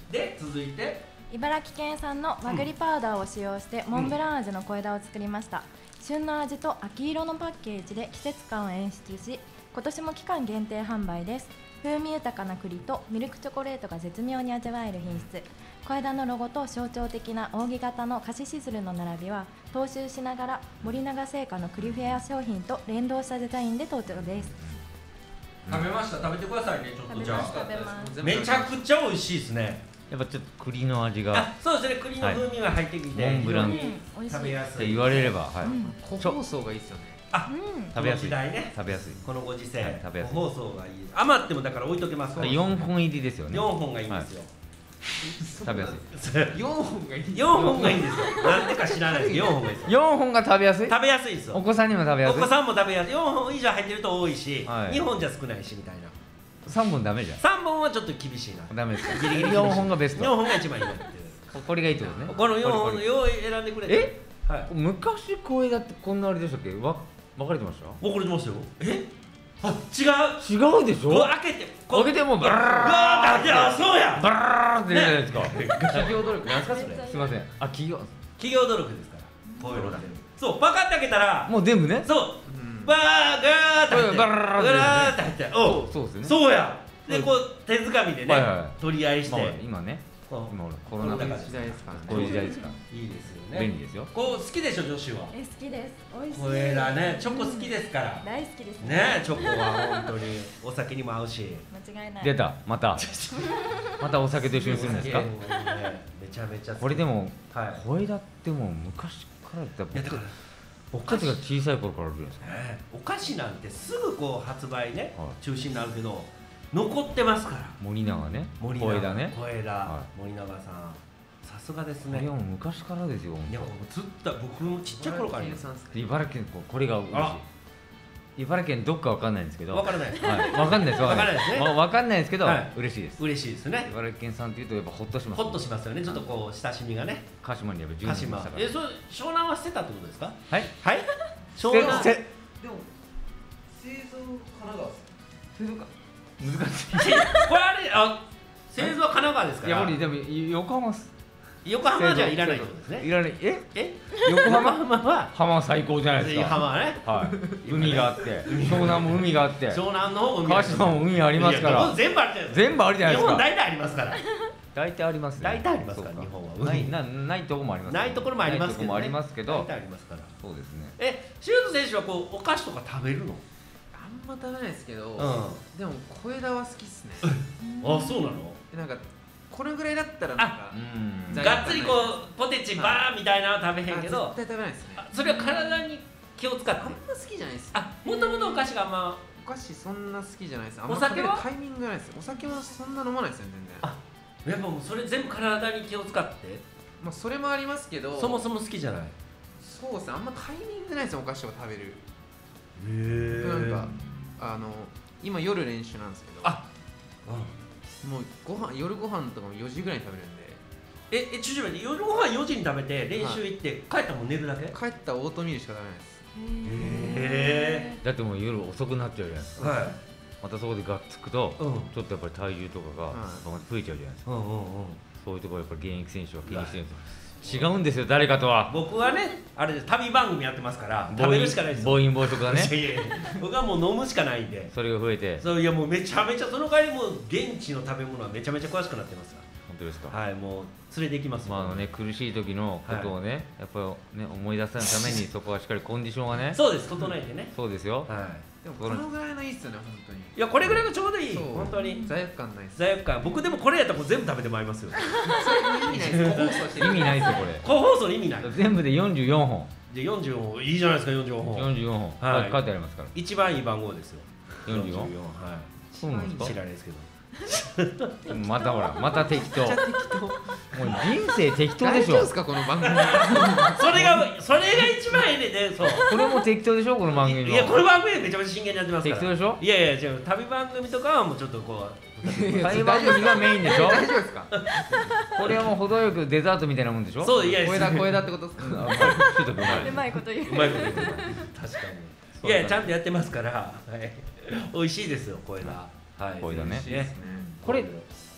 で続いて茨城県産の和栗パウダーを使用してモンブラン味の小枝を作りました。旬の味と秋色のパッケージで季節感を演出し、今年も期間限定販売です。風味豊かな栗とミルクチョコレートが絶妙に味わえる品質。小枝のロゴと象徴的な扇形のカシシズルの並びは踏襲しながら森永製菓の栗フェア商品と連動したデザインで登場です。 食べました。食べてくださいね。ちょっとじゃあ食べますめちゃくちゃ美味しいですね。 やっぱちょっと栗の味があ、そうですね。栗の風味が入ってきて、 はいモンブラン非常に食べやすい。 って言われれば、はいうん個包装がいいですよね。 あ、 うん食べやすいこの時代ね。 食べやすいこのご時世、 はい食べやすい放送がいい。余ってもだから置いとけますから。 よんほん入りですよね。 よんほんがいいんですよ。 食べやすいよんほんがいい。 よんほんがいいんですよ。なんでか知らないですけどよんほんがいいですよ。 よんほんが食べやすい。 食べやすいですよ。 お子さんにも食べやすい。 お子さんも食べやすい。よんほん以上入ってると多いし、 はいにほんじゃ少ないしみたいな。 さんぼんダメじゃん。 さんぼんはちょっと厳しいな。 ダメですか。 ギリギリよんほんがベスト。 よんほんが一番いいなっていう。 これがいいってことね。 このよんほんこれこれよう選んでくれて。 えはい。 昔小枝ってこんなあれでしたっけ？わ分かれてました？ 分かれてますよ。え？あ、違う。 違うでしょ？ こう開けて、こう開けてもうバうわラーってあ、そうや。 バラーって出るじゃないですか。 企業努力なんすかそれ。 すいません。あ、企業企業努力ですから。こういうのが。そう、パカッて開けたら、 もう全部ね。 そう、バーガーって入って、 バラーってバラーって入って、おう、 そうですよね。 そうや。で、こう手づかみでねはいは、い取り合いしまあて。 今ね、 こう今ほらコロナ禍コロナ禍時代ですからね。 こういう時代ですから。 いいですよね。 便利ですよ。 こう好きでしょ女子は。 え、好きです。美味しい。 これらね、チョコ好きですから。 大好きですね。 ね、チョコは本当にお酒にも合うし。 間違いない。 出た。また。またお酒と一緒にするんですか？ ねめちゃめちゃ好き。 これでもはい。 小枝ってもう昔からだいやだから僕たちが小さい頃からあるじゃないですか。 ねお菓子なんてすぐこう発売ね、 はい中止になるけど残ってますから。 森永ね。 森永小枝ね。 小枝、 は森永さんさすがですね。 これはもう昔からですよ。 いやもうずっと僕もちっちゃい頃からね。 茨城県ここれが嬉しいあ。 茨城県どっかわかんないんですけど。 わからないです。 はい。わかんないです。わかんないわかんないですねわわかんないですけどはい嬉しいです。 嬉しいですね。 茨城県さんっていうとやっぱホッとします。 ホッとしますよね。ちょっとこう親しみがね。 鹿島にやっぱじゅう鹿ねんいまし島たから。 えそれ湘南は捨てたってことですか？ はい。 はい。湘せ南せでも製造神奈川製造か難しい。 これあれあ製造は神奈川ですから。 いや俺でも横浜っす。 横浜じゃいらないってことですね。 いらない。え？ え？ 横浜浜は浜は最高じゃないですか。 浜はね。 はい。海があって、湘南も海があって、 湘南の方海川島も海ありますかいやら。 全部あるじゃないですか。 全部あるじゃないですか。 日本大体ありますから。 大体ありますね。 大体ありますからそう日本はないなないとこもあります。 ないところもありますけどね。 ないとこもありますけど大体ありますから。 そうですね。 え、シュート選手はこうお菓子とか食べるの？ あんま食べないですけど、 うでも小枝は好きっすね。 あ、そうなの？ なんかこれぐらいだったらなんかうん。 罪がっつりこうポテチバーみたいなのは食べへんけど、 あ絶対食べないですね。 あそれは体に気を使って。 あんま好きじゃないです。 あ、もともとお菓子があんま。 お菓子そんな好きじゃないです。あんまお酒は食べるタイミングがないです。お酒もそんな飲まないですね全然。 あやっぱもうそれ全部体に気を使って。 まあそれもありますけど、 そもそも好きじゃない。 そうですね。あんまタイミングないですよお菓子を食べる。 へなんかあの今夜練習なんですけど、 あ、 もうご飯夜ご飯とかもよじぐらいに食べるんで、 え、え、ちょっと待って、夜ご飯よじに食べて練習行って帰ったらもう寝るだけ？ 帰ったらオートミールしか食べないです。 へだってもう夜遅くなっちゃうじゃないですか。 はい。 またそこでがっつくと、 うんちょっとやっぱり体重とかがはい増えちゃうじゃないですか。 うんうんうん。 そういうところやっぱり現役選手は気にしてるんですよ。違うんですよ誰かとは。 僕はね、あれです旅番組やってますから食べるしかないですよ。 暴飲暴食がね。 いやいや僕はもう飲むしかないんで。 それが増えて。 そういやもうめちゃめちゃその代わりもう現地の食べ物はめちゃめちゃ詳しくなってますか本当ですか。 ら。はい、もう連れて行きます。 まああのね苦しい時のことをね、やっぱりね思い出さないためにそこはしっかりコンディションはね。 そうです、整えてね。 そうですよ。 はでもこのぐらいのいいっすよね本当に。 い。いやこれぐらいがちょうどいい。 そう本当に。 罪悪感ないっす。 罪悪感。僕でもこれやったらもう全部食べてまいりますよ。 意味ないです。個包装してる意味ないですよこれ。 個包装の意味ない。 全部でよんじゅうよんほん。 でよんじゅうよんほんいいじゃないですかよんじゅうよんほん。 よんじゅうよんほん。 はい書いてありますから。 一番いい番号ですよ。 よんじゅうよん。 はい。 そうなんですか知らないですけど。 またほらまた適当。もう適当。 人生適当でしょ大丈夫です。かこの番組。 それがそれが一番いいねで、そう。 これも適当でしょこの番組も。 いやこの番組めちゃめちゃ真剣にやってますから。 適当でしょ。 いやいや違う旅番組とかはもうちょっとこう。 会話組がメインでしょ。 大丈夫ですか。 これはもう程よくデザートみたいなもんでしょ。 そういや小枝小枝ってことですか。 あまあちょっとうまい。 うまいこと言う。 うまいこと言ってます確かに。いやいやちゃんとやってますから。はい。美味しいですよ小枝。はい。 小枝ねね。 これ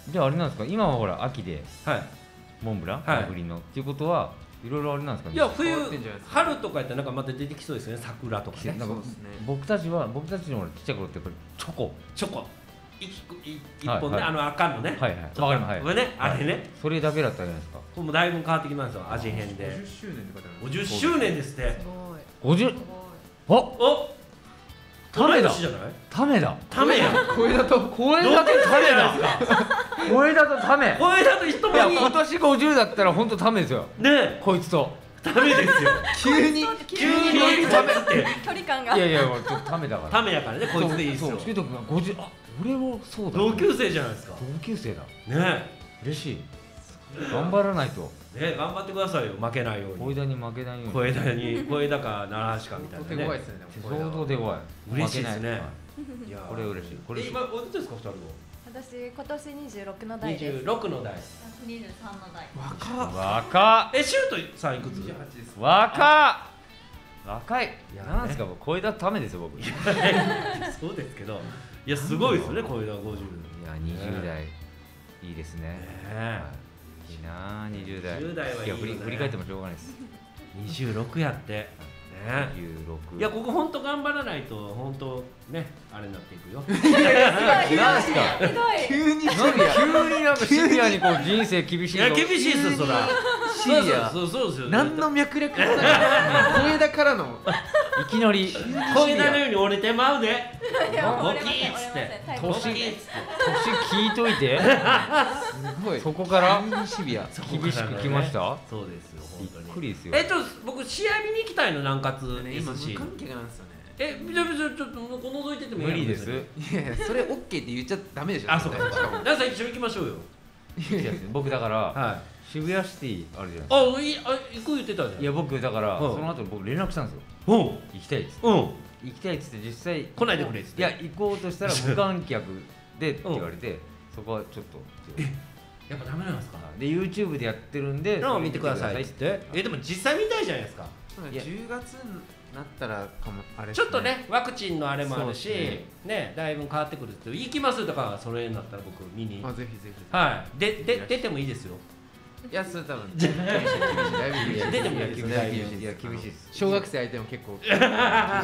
じゃああれなんですか、今はほら秋ではいモンブラン、 はいグリーンのっていうことはいろいろあれなんですかね。 いや冬変わってんじゃないですか春とかやったらなんかまた出てきそうですよね、桜とかね。 なんかそうですね僕たちは僕たちのほらちっちゃい頃ってやっぱりチョコ。 チョコいい一はい本ね、 はいあの赤のね、 はいはいわかりますはいこれね、あれね、 それだけだったじゃないですか。 これもだいぶ変わってきますよ、味変で。 ごじゅっしゅうねんって書いてあるごじゅっしゅうねんですって。 ごじゅう。あ、 お、 タメだ同い年じゃない？ タメだ。 タメや。 声だと声だとタメだ。声だとタメ。 声だと一いや目に今年ごじゅうだったら本当タメですよ。 ね、 こいつと。 タメですよ。 急に急にタメって。 距離感がいやいや、ちょっとタメだから。 タメやからね、こいつでいいですよそう。しゅうとくんがごじゅう、あ、俺もそうだ。 同級生じゃないですか。 同級生だ。 ね嬉しい。頑張らないと。 ね、頑張ってくださいよ、負けないように。 小枝に負けないように。 小枝に、小枝か奈良橋かみたいなね。 手強いですねでも相当でかい。 嬉しいですね負けない。 いやーこれ嬉しい。これえ、今おいくつですか、二人私今年にじゅうろくの代二です十六の代。 にじゅうさんの代若っ若っ。 え、シュートさんいくつ？ 若っ。若い。 いやなんですか、小枝ためですよ、僕。いそうですけど、いやすごいですよね、小枝五十。 や、にじゅう代。いいですね。 ねいいなあ、にじゅう代。 にじゅう代はいいよねや、振り振り返ってもしょうがないです。 二十六やって。ね。 じゅうろく。 いや、ここ本当頑張らないと本当ね、あれになっていくよ。 なんすか。 ひどい急になんか急になんかシビアにこう人生厳しいいや厳しいですよ、そら。 シビアそうそうそうですよ。 何の脈絡もない声だからのいきなり小枝のように折れてまうで。 いやボ折れませんキーっつって折れませんタイプ年ボキーっつって。 年聞いといて。 すごいそこから急にシビア厳しく来ました。 そうですよ、 び本当に。 っくりですよ。 えっと、僕試合見に行きたいの、南葛ねエス今シ無観客なんですよねえ、じゃあ別にちょっと覗いててもいいやん無理です。 別にいやいやそれ OK って言っちゃダメでしょあ、そうか。 絶対しかも皆さん一緒に行きましょうよ。 いや僕だからはい。 渋谷シティあるじゃないですか。 あ、いい、あ、行く言ってたじゃん。 いや僕だからうんその後僕連絡したんですよ。 うん。 行きたいです。 うん。 行きたいっつって実際来ないでくれっつっていや行こうとしたら無観客でって言われて、そこはちょっとやっぱダメなんですか。 で YouTube でやってるんでのを見てくださいっつって。え、でも実際見たいじゃないですか。 いやじゅうがつになったらかもあれちょっとね、ワクチンのあれもあるし、 そうですねね、だいぶ変わってくるって。行きますとか、それになったら僕見に。 あぜひぜひはい。で、で、出てもいいですよ。 いやそれ多分厳しい厳しいだいぶ厳しい出てもいいですよ。 いやだいぶいや厳しいです。 小学生相手も結構厳しか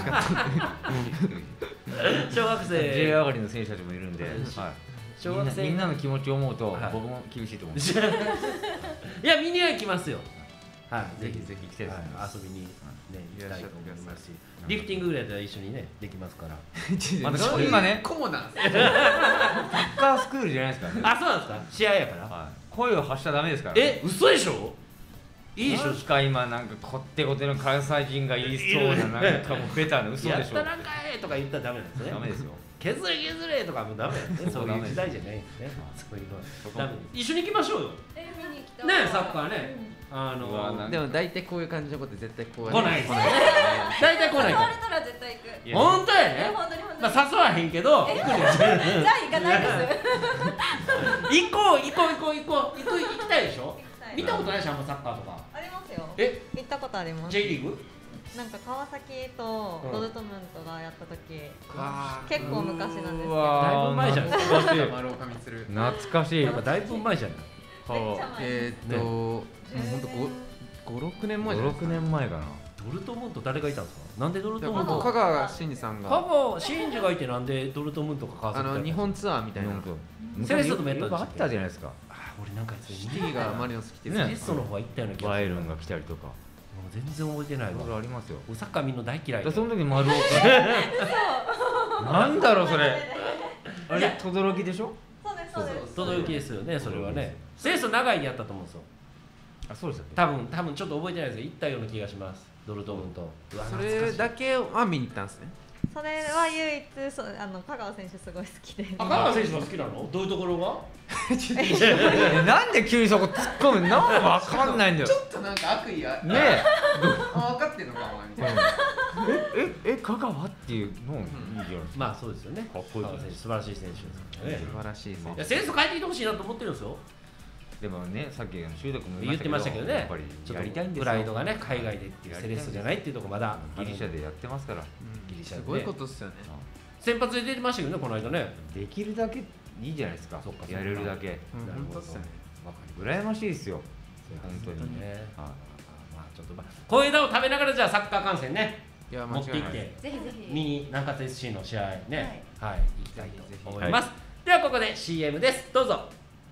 った小学 J 生。 上がりの選手たちもいるんで、はい。 小学生みんなみんなの気持ちを思うとはい僕も厳しいと思う。 いや、見には行きますよ。はい。ぜひぜひ行きたいですねはい遊びにね、行きたいと思いますし。 うんリフティングぐらいだったら一緒にね、できますから。 まだそういう今ねコモなんすサッカースクールじゃないですからね。 あ、そうなんですか。試合やから。 はい。声を発しちゃダメですから。 え、嘘でしょ。いいでしょ。 なんか今なんかこってこての関西人が言いそうななんかもうベタな嘘でしょ。 やったらんかいとか言ったらダメなんですね。 ダメですよ。 削れ削れとかもうダメなんですね。そういう時代じゃないんですね。そういうのはダメです。一緒に行きましょうよ。 え見に来たね、サッカーね。あうわなんの、 でも大体こういう感じのこと絶対こう来ないですね。大体来ないか誘われたら絶対行くいやら。本当やえね。 本当に本当にまあ誘わへんけど、行くねん。 じゃあ行かないです行こう行こう行こう行こう行く行きたいでしょ。 きたい見たことないし、あんまサッカーとか。 ありますよえ、 行ったことあります J リーグ？ なんか川崎とうんドルトムントがやった時、 あー結構昔なんですけうどわーだいぶ前じゃないですか。 懐かしい。 丸岡充懐かしい。 やっぱだいぶ前じゃない。 めっちゃ前えーっともうほんとご、ろくねんまえじゃ五六ないですか年前かな。 ドルトムント誰がいたんですか。なんでドルでトムント？ 香川真司さん香が川真司がいてなんでドルトムントが川あ崎だったの日本ツアーみたいななんかセレッソともやったよくあったじゃないですか。 あ、俺なんかそれシティがマリノス来てるねセレッソの方が行ったような気がする。 バイエルンが来たりとか。 もう全然覚えてないいろいろわ。 ありますよ。 サッカーみんな大嫌いで。 だその時丸岡。なんだろうそれ。あれ轟でしょ。 そうですそうです轟ですよね、それはね。セレッソ長いにやったと思うんですよ。 あ、そうでしたっけ。 多分多分ちょっと覚えてないですけど、行ったような気がします。ドルトムント。うわそれだけは見に行ったんですねそれは唯一そうあの香川選手すごい好きであ、香川選手が好きなの？どういうところが？ えなんで急にそこ突っ込むの？なんかわかんないんだよ。 ちょっとなんか悪意あねえ。 あ分かってんのかお前みたいなえええ香川っていうのいいじゃないですか。 まあそうですよね。 かっこいい香川選手素晴らしい選手ですからね。 素晴らしいですねいや、セレッソ帰ってきてほしいなと思ってるんですよ。 でもね、さっき修斗君も言ってましたけどね。 やっぱりちょっとやりたいんですよ。 プライドがね、海外でっていうセレッソじゃないっていうところまだギリシャでやってますから。 ギリシャでねすごいことっすよね先発で出てましたけどね、この間ね。 できるだけいいじゃないですか。 そっかやれるだけ。 うんなるほど本当っすよね。 わかりました羨ましいですよ。本当にね。 はまあちょっとまあ小枝を食べながらじゃあサッカー観戦ねいや持っていって間違いないぜひぜひ見に南葛 エスシー の試合ねはい行きたいとぜひぜひ思います。ではここで シーエム です。どうぞ。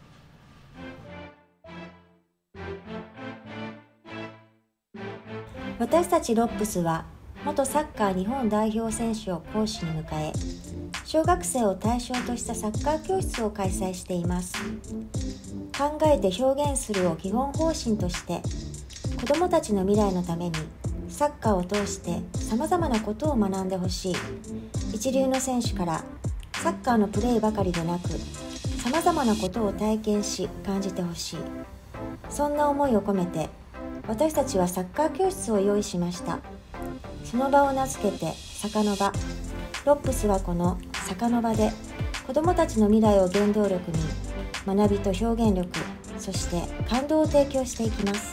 私たちロップスは元サッカー日本代表選手を講師に迎え、小学生を対象としたサッカー教室を開催しています。考えて表現するを基本方針として、子どもたちの未来のためにサッカーを通してさまざまなことを学んでほしい。一流の選手からサッカーのプレーばかりでなく、さまざまなことを体験し感じてほしい。そんな思いを込めて、私たちはサッカー教室を用意しました。その場を名付けて坂の場。ロップスはこの坂の場で子どもたちの未来を原動力に学びと表現力、そして感動を提供していきます。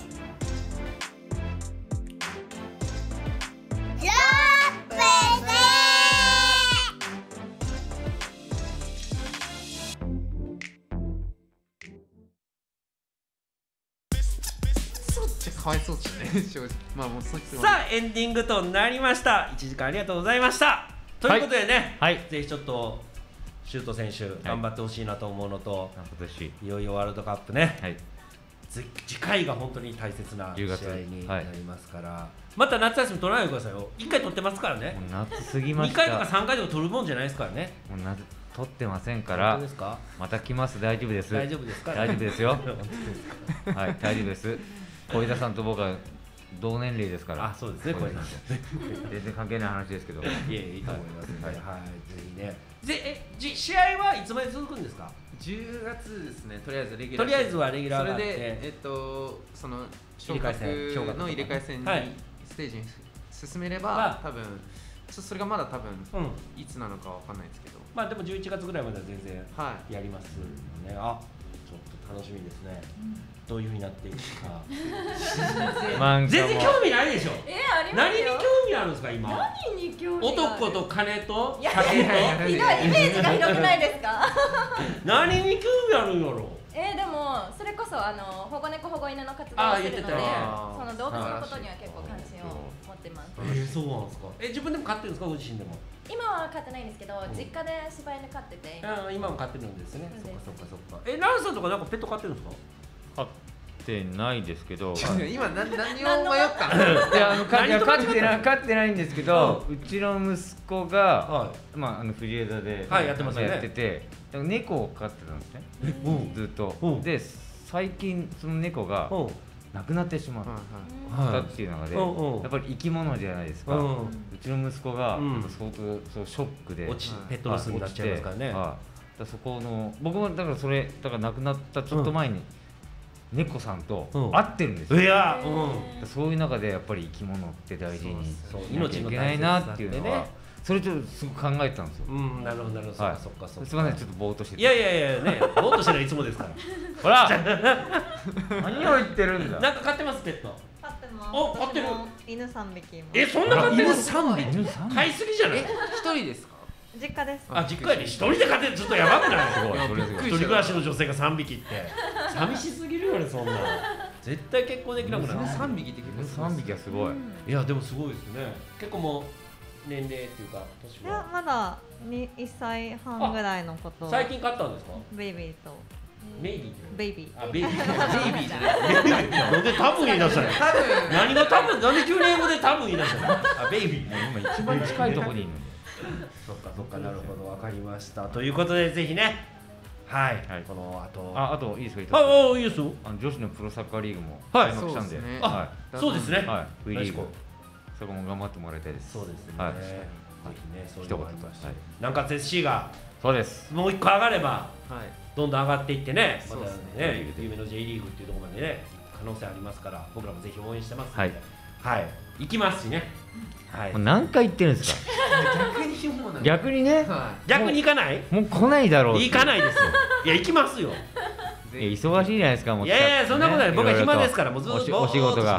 かわいそうですね正直。まあもうそっちはさあエンディングとなりました。いちじかんありがとうございました。ということでね、 はいぜひちょっとシュート選手頑張ってほしいなと思うのと、 今年いよいよワールドカップね、 はい次次回が本当に大切な試じゅうがつ合になりますから、また夏休み取らないでくださいよ。いっかい取ってますからね。 もう夏過ぎまにした。 かいとかさんかいとか取るもんじゃないですからね。 もう夏取ってませんか本ら当ですか。 また来ます。大丈夫です。 大丈夫ですか。 大丈夫ですよ本当ですかはい、大丈夫です。小枝さんと僕は同年齢ですから。 あ、そうですね。これなんで全然関係ない話ですけど。 いえいえいいと思いますので、 ははいい、ぜひね。で、え、じ試合はいつまで続くんですか。 じゅうがつですね。とりあえずレギュラーとりあえずはレギュラーがあって、 それでえっとその昇入れ替え戦格の入れ替え戦にはいステージに進めれはば多分ちょっとそれがまだ多分うん。 いつなのかわかんないですけど、 まあでもじゅういちがつぐらいまでは全然はやりますね。あ、ちょっと楽しみですね。どういう風になっていくか。 漫画も全然興味ないでしょ。 えー、ありますよ。 何に興味あるんですか今。 何に興味がある。 男と金といや酒とひどいイメージが広くないですか。 何に興味あるんやろ。 えー、でもそれこそあの保護猫保護犬の活動あーをしてるので、 言ってたねその動物のことには結構関心を持ってます。 えー、そうなんですか。え、自分でも飼ってるんですか、ご自身でも。 今は飼ってないんですけど、実家で柴犬飼ってて、 あー、今も飼ってるんですね。 そうそっですかそっかそっか。え、ランさんとかなんかペット飼ってるんですか。 飼ってないですけど。 い、今何何を迷ったの？ いやあのかいや何と間違ってる飼ってない飼ってないんですけど、うちの息子が、 はまああの藤枝で、 はいやってますよねやってて、でも猫を飼ってたんですね。 うんずっとうん。 で最近その猫がうん。 亡くなってしまっはいはたっていう中で、 うんうんやっぱり生き物じゃないですか。 う。 うんちの息子がうん相当そうショックで落ちはいペットロスになっちゃいますからね。 はいだからそこの僕もだからそれだから亡くなったちょっと前に猫さんとうん会ってるんですよ。 いや、 へーうん。 そういう中でやっぱり生き物って大事にそうしなきゃいけないなっていうのは命の大切さってねそれちょっとすごく考えてたんですよ。 うん、なるほどなるほど。そっはいかそっかそっか。 すみませんちょっとぼーっとしてて。 いやいやいやね、ぼーっとしてるのいつもですから。 ほら何を言ってるんだ。 なんか飼ってますペット。 飼ってます。 お飼ってる私も犬三匹います。 え、そんな飼ってる。 犬三匹犬さん飼いすぎじゃない。 え、一人ですか？ 実家です。 あ、実家に一人で飼ってる、ちょっとやばくない。 すごいそれすごい一人暮らしの女性が三匹って。寂しすぎるよね、そんな。絶対結婚できなくなる。 犬三匹って結構犬さんびきはすごい。 いや、でもすごいですね。結構もう年齢っていうか、年いやは。 まだにいっさいはんぐらいのこと最近飼ったんですか。 ベイビーとメイビーって。 ベイビーあ、ベイビー。 ベイビーじゃない。 なんで多分言い出したの。 多分何が多分、なんで急に英語で多分言い出したの。あ、ベイビー。 今一番近いところにいるのに。 そっかそっか、なるほど、わかりました。ということでぜひね、はい、 はいこの後。 ああといいですか。一つあ、あ、いいですよ。 あの女子のプロサッカーリーグもはい開幕したんで、 そうですねはあ、そうですね。 い、はい、V リーグよろしそこも頑張ってもらいたいです。 そうですね。 はいぜひね、そういうのもありますしはい、 南葛 エスシー がそうです。 もう一個上がればはい。 どんどん上がっていってね、またそうですね、夢の J リーグっていうところまでね、可能性ありますから、僕らもぜひ応援してますので、 はいはい、行きますしね。はいもう。何回言ってるんですか。 逆にもうなんか逆にね、 は逆に行かない？ もう来ないだろうって。 行かないですよ。いや、行きますよ。 いや忙しいじゃないですか。もういやいや、そんなことない。僕は暇ですかから、もうずっとお仕お仕事が。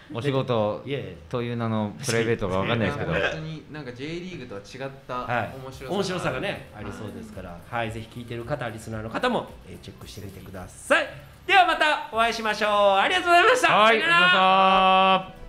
お仕事という名のプライベートが分かんないですけど本当になんか J リーグとは違ったはい面白さ、 面白さがねありそうですから、はい、ぜひ聞いてる方リスナーの方も、えー、チェックしてみてください。ではまたお会いしましょう。ありがとうございました。 はい、ありがとうございました。